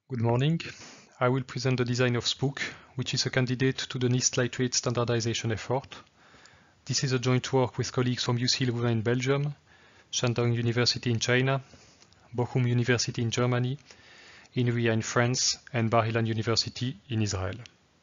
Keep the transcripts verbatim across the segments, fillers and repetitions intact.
Good morning. I will present the design of Spook, which is a candidate to the NIST lightweight standardization effort. This is a joint work with colleagues from U C Leuven in Belgium, Shandong University in China, Bochum University in Germany, INRIA in France, and Bar Ilan University in Israel.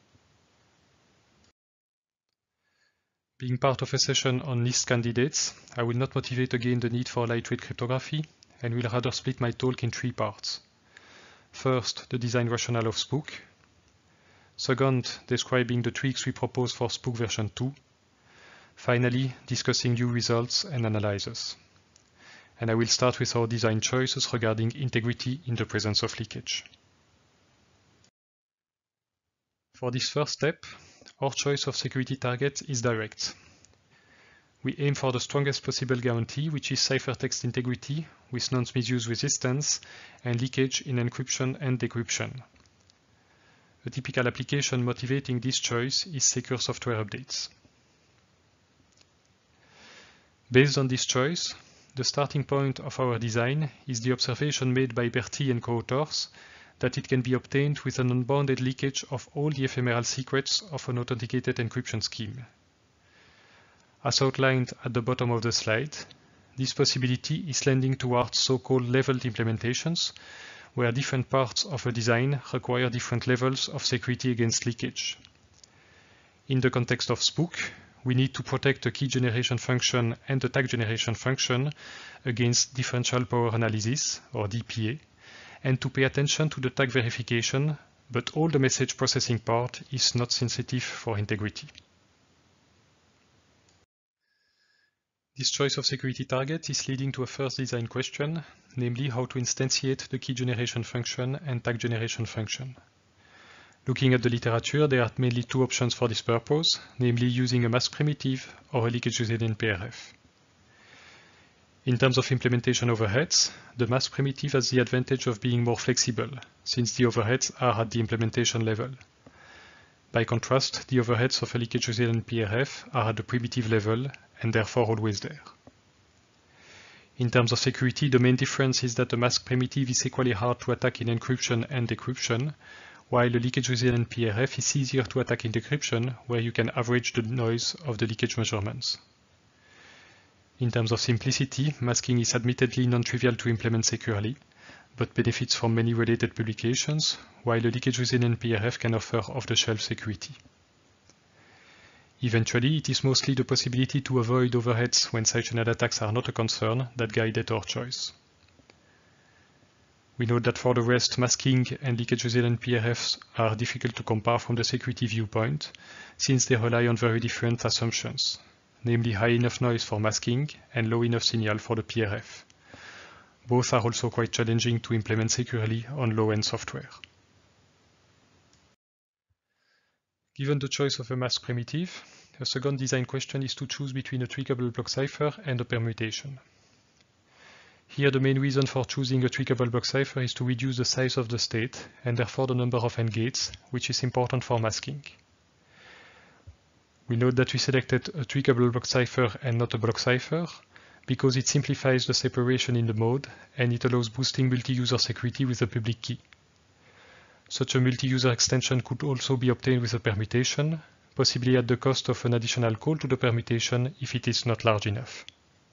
Being part of a session on NIST candidates, I will not motivate again the need for lightweight cryptography, and will rather split my talk in three parts. First, the design rationale of Spook. Second, describing the tweaks we propose for Spook version two. Finally, discussing new results and analyses. And I will start with our design choices regarding integrity in the presence of leakage. For this first step, our choice of security target is direct. We aim for the strongest possible guarantee, which is ciphertext integrity with non-misuse resistance and leakage in encryption and decryption. A typical application motivating this choice is secure software updates. Based on this choice, the starting point of our design is the observation made by Berti and co-authors that it can be obtained with an unbounded leakage of all the ephemeral secrets of an authenticated encryption scheme. As outlined at the bottom of the slide, this possibility is lending towards so-called leveled implementations, where different parts of a design require different levels of security against leakage. In the context of Spook, we need to protect the key generation function and the tag generation function against differential power analysis, or D P A, and to pay attention to the tag verification, but all the message processing part is not sensitive for integrity. This choice of security target is leading to a first design question, namely how to instantiate the key generation function and tag generation function. Looking at the literature, there are mainly two options for this purpose, namely using a mask primitive or a leakage-resilient P R F. In terms of implementation overheads, the mask primitive has the advantage of being more flexible, since the overheads are at the implementation level. By contrast, the overheads of a leakage-resilient P R F are at the primitive level and therefore always there. In terms of security, the main difference is that the mask primitive is equally hard to attack in encryption and decryption, while the leakage-resilient P R F is easier to attack in decryption, where you can average the noise of the leakage measurements. In terms of simplicity, masking is admittedly non-trivial to implement securely, but benefits from many related publications, while the leakage-resilient P R F can offer off-the-shelf security. Eventually, it is mostly the possibility to avoid overheads when side-channel attacks are not a concern that guided our choice. We note that for the rest, masking and leakage-resilient P R Fs are difficult to compare from the security viewpoint, since they rely on very different assumptions, namely high enough noise for masking and low enough signal for the P R F. Both are also quite challenging to implement securely on low-end software. Given the choice of a mask primitive, a second design question is to choose between a tweakable block cipher and a permutation. Here, the main reason for choosing a tweakable block cipher is to reduce the size of the state and therefore the number of AND gates, which is important for masking. We note that we selected a tweakable block cipher and not a block cipher because it simplifies the separation in the mode and it allows boosting multi-user security with a public key. Such a multi-user extension could also be obtained with a permutation, possibly at the cost of an additional call to the permutation if it is not large enough.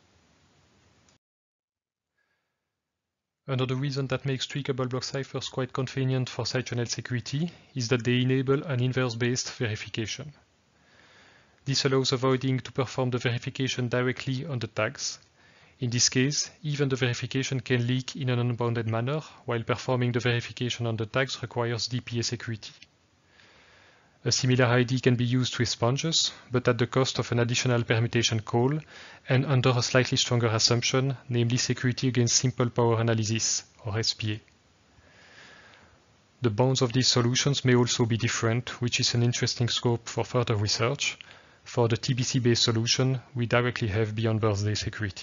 Another reason that makes tweakable block ciphers quite convenient for side-channel security is that they enable an inverse-based verification. This allows avoiding to perform the verification directly on the tags. In this case, even the verification can leak in an unbounded manner, while performing the verification on the tags requires D P A security. A similar I D can be used with sponges, but at the cost of an additional permutation call and under a slightly stronger assumption, namely security against simple power analysis, or S P A. The bounds of these solutions may also be different, which is an interesting scope for further research. For the T B C-based solution, we directly have beyond birthday security.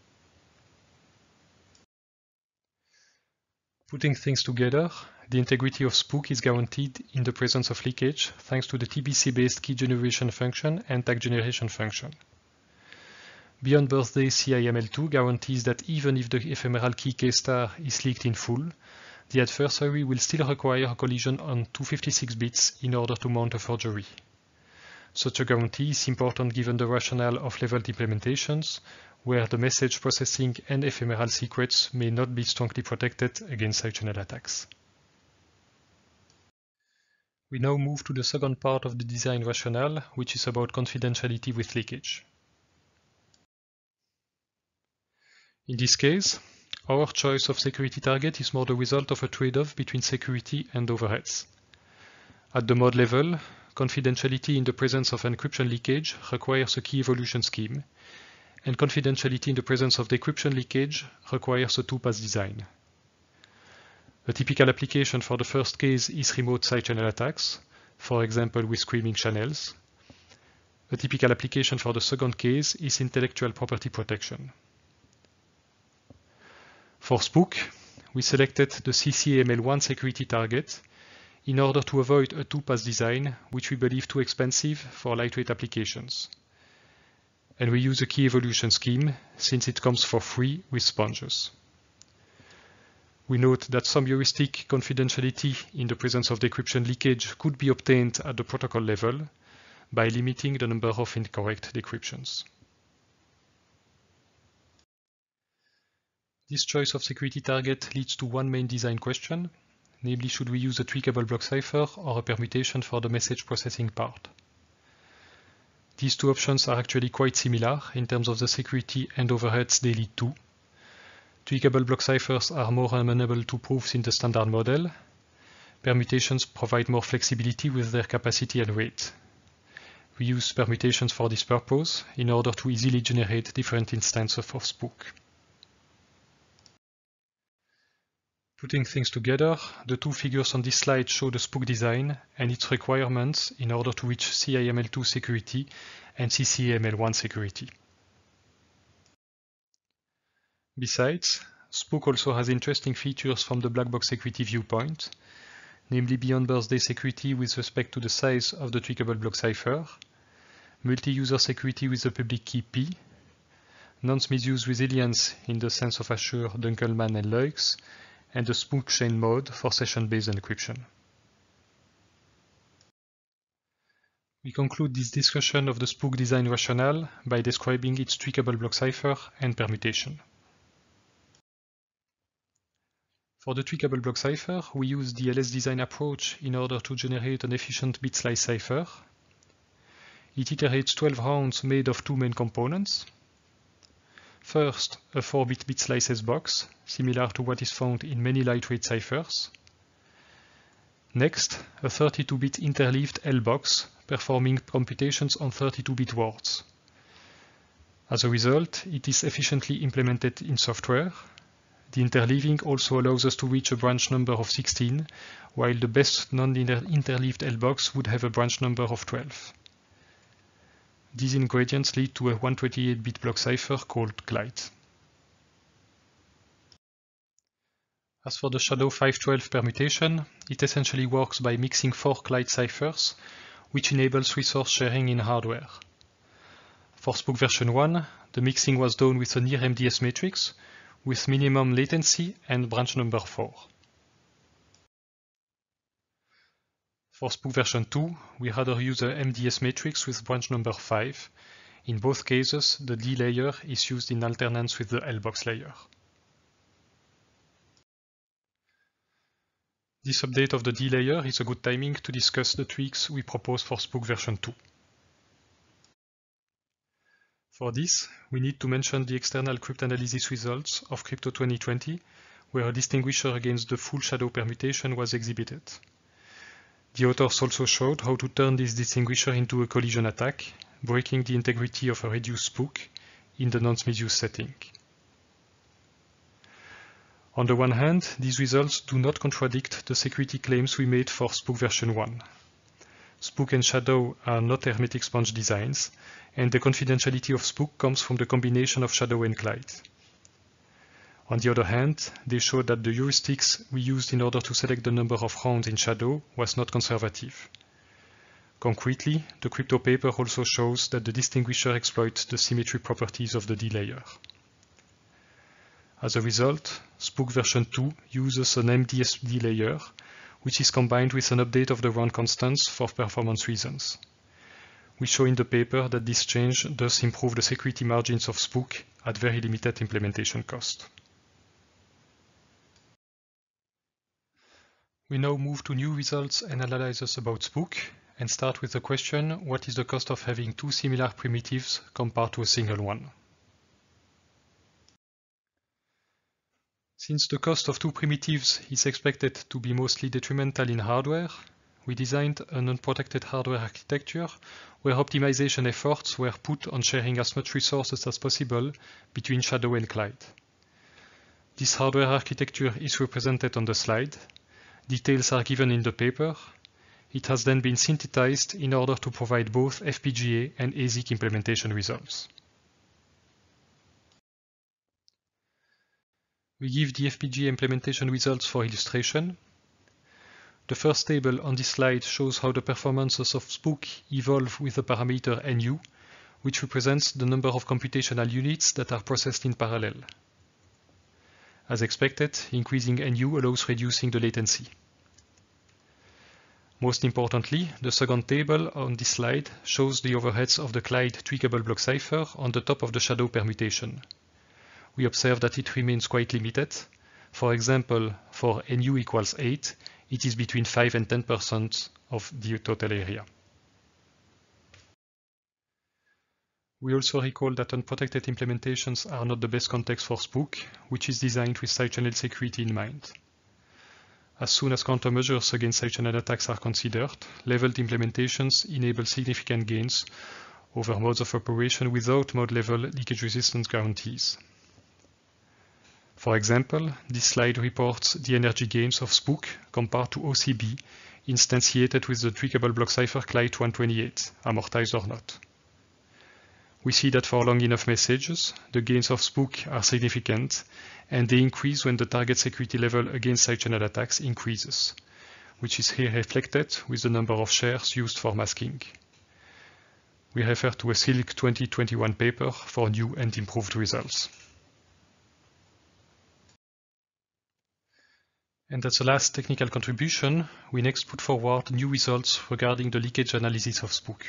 Putting things together, the integrity of Spook is guaranteed in the presence of leakage thanks to the T B C-based key generation function and tag generation function. Beyond birthday C I M L two guarantees that even if the ephemeral key K star is leaked in full, the adversary will still require a collision on two hundred fifty-six bits in order to mount a forgery. Such a guarantee is important given the rationale of leveled implementations, where the message processing and ephemeral secrets may not be strongly protected against side-channel attacks. We now move to the second part of the design rationale, which is about confidentiality with leakage. In this case, our choice of security target is more the result of a trade-off between security and overheads. At the mod level, confidentiality in the presence of encryption leakage requires a key evolution scheme, and confidentiality in the presence of decryption leakage requires a two-pass design. A typical application for the first case is remote side-channel attacks, for example with screaming channels. A typical application for the second case is intellectual property protection. For Spook, we selected the C C A M L one security target in order to avoid a two-pass design, which we believe too expensive for lightweight applications. And we use a key evolution scheme since it comes for free with sponges. We note that some heuristic confidentiality in the presence of decryption leakage could be obtained at the protocol level by limiting the number of incorrect decryptions. This choice of security target leads to one main design question, namely should we use a tweakable block cipher or a permutation for the message processing part. These two options are actually quite similar in terms of the security and overheads they lead to. Tweakable block ciphers are more amenable to proofs in the standard model. Permutations provide more flexibility with their capacity and weight. We use permutations for this purpose in order to easily generate different instances of Spook. Putting things together, the two figures on this slide show the Spook design and its requirements in order to reach C I M L two security and C C A M L one security. Besides, Spook also has interesting features from the black box security viewpoint, namely beyond birthday security with respect to the size of the tweakable block cipher, multi-user security with the public key P, nonce misuse resilience in the sense of Assure, Dunkelman, and Luix, and the Spook chain mode for session-based encryption. We conclude this discussion of the Spook design rationale by describing its tweakable block cipher and permutation. For the tweakable block cipher, we use the L S design approach in order to generate an efficient bit slice cipher. It iterates twelve rounds made of two main components. First, a four bit bit slices box, similar to what is found in many lightweight ciphers. Next, a thirty-two bit interleaved L box, performing computations on thirty-two bit words. As a result, it is efficiently implemented in software. The interleaving also allows us to reach a branch number of sixteen, while the best non-interleaved L box would have a branch number of twelve. These ingredients lead to a one hundred twenty-eight bit block cipher called Glide. As for the Shadow five twelve permutation, it essentially works by mixing four Glide ciphers, which enables resource sharing in hardware. For Spook version one, the mixing was done with a near M D S matrix, with minimum latency and branch number four. For Spook version two, we rather use a M D S matrix with branch number five. In both cases, the D layer is used in alternance with the L box layer. This update of the D layer is a good timing to discuss the tweaks we propose for Spook version two. For this, we need to mention the external cryptanalysis results of Crypto twenty twenty, where a distinguisher against the full shadow permutation was exhibited. The authors also showed how to turn this distinguisher into a collision attack, breaking the integrity of a reduced Spook in the nonce misuse setting. On the one hand, these results do not contradict the security claims we made for Spook version one. Spook and Shadow are not hermetic sponge designs, and the confidentiality of Spook comes from the combination of Shadow and Glide. On the other hand, they show that the heuristics we used in order to select the number of rounds in Shadow was not conservative. Concretely, the crypto paper also shows that the distinguisher exploits the symmetry properties of the D layer. As a result, Spook version two uses an M D S D layer, which is combined with an update of the run constants for performance reasons. We show in the paper that this change does improve the security margins of Spook at very limited implementation cost. We now move to new results and analyses about Spook, and start with the question, what is the cost of having two similar primitives compared to a single one? Since the cost of two primitives is expected to be mostly detrimental in hardware, we designed an unprotected hardware architecture where optimization efforts were put on sharing as much resources as possible between Shadow and Clyde. This hardware architecture is represented on the slide. Details are given in the paper. It has then been synthesized in order to provide both F P G A and A S I C implementation results. We give the F P G A implementation results for illustration. The first table on this slide shows how the performances of Spook evolve with the parameter N U, which represents the number of computational units that are processed in parallel. As expected, increasing N U allows reducing the latency. Most importantly, the second table on this slide shows the overheads of the Clyde tweakable block cipher on the top of the Shadow permutation. We observe that it remains quite limited. For example, for N U equals eight, it is between five and ten percent of the total area. We also recall that unprotected implementations are not the best context for Spook, which is designed with side-channel security in mind. As soon as countermeasures against side-channel attacks are considered, leveled implementations enable significant gains over modes of operation without mode-level leakage resistance guarantees. For example, this slide reports the energy gains of Spook compared to O C B instantiated with the tweakable block cipher Clyde one twenty-eight, amortized or not. We see that for long enough messages, the gains of Spook are significant, and they increase when the target security level against side-channel attacks increases, which is here reflected with the number of shares used for masking. We refer to a Silk twenty twenty-one paper for new and improved results. And as a last technical contribution, we next put forward new results regarding the leakage analysis of Spook.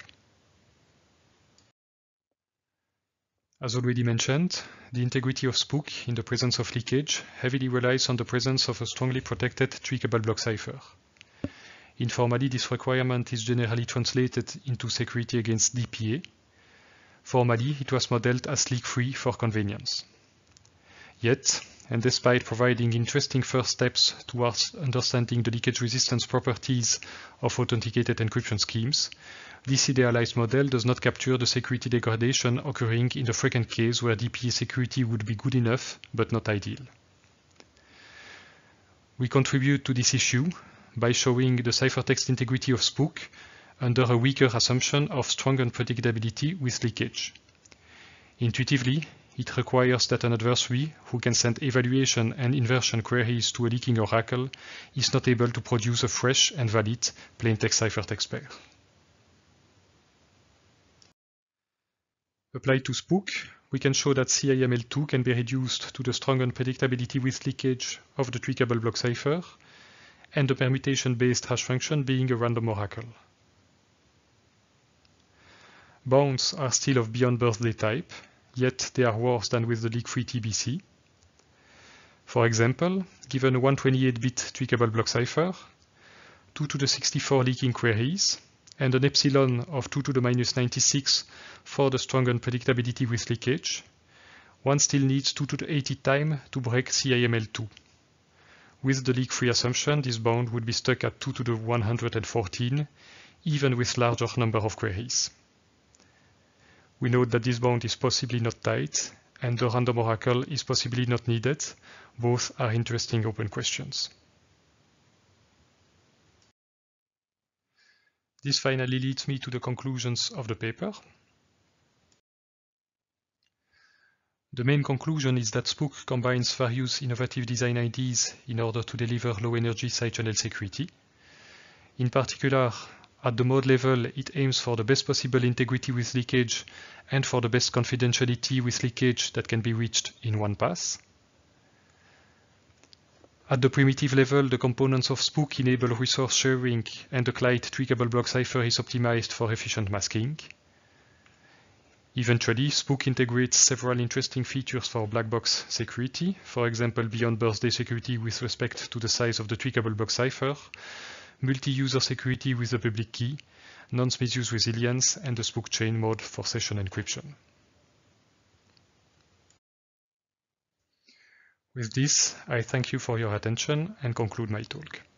As already mentioned, the integrity of Spook in the presence of leakage heavily relies on the presence of a strongly protected tweakable block cipher. Informally, this requirement is generally translated into security against D P A. Formally, it was modeled as leak-free for convenience. Yet, and despite providing interesting first steps towards understanding the leakage resistance properties of authenticated encryption schemes, this idealized model does not capture the security degradation occurring in the frequent case where D P A security would be good enough but not ideal. We contribute to this issue by showing the ciphertext integrity of Spook under a weaker assumption of strong unpredictability with leakage. Intuitively, it requires that an adversary who can send evaluation and inversion queries to a leaking oracle is not able to produce a fresh and valid plaintext ciphertext pair. Applied to Spook, we can show that C I M L two can be reduced to the strong unpredictability with leakage of the tweakable block cipher, and the permutation-based hash function being a random oracle. Bounds are still of beyond birthday type, yet they are worse than with the leak-free T B C. For example, given a one twenty-eight bit tweakable block cipher, two to the sixty-four leaking queries, and an epsilon of two to the minus ninety-six for the strong unpredictability with leakage, one still needs two to the eighty time to break C I M L two. With the leak-free assumption, this bound would be stuck at two to the one hundred fourteen, even with larger number of queries. We note that this bound is possibly not tight, and the random oracle is possibly not needed. Both are interesting open questions. This finally leads me to the conclusions of the paper. The main conclusion is that Spook combines various innovative design ideas in order to deliver low-energy side-channel security. In particular, at the mode level, it aims for the best possible integrity with leakage and for the best confidentiality with leakage that can be reached in one pass. At the primitive level, the components of Spook enable resource sharing, and the Clyde tweakable block cipher is optimized for efficient masking. Eventually, Spook integrates several interesting features for black box security, for example, beyond birthday security with respect to the size of the tweakable block cipher, multi-user security with the public key, non-misuse resilience, and the Spook chain mode for session encryption. With this, I thank you for your attention and conclude my talk.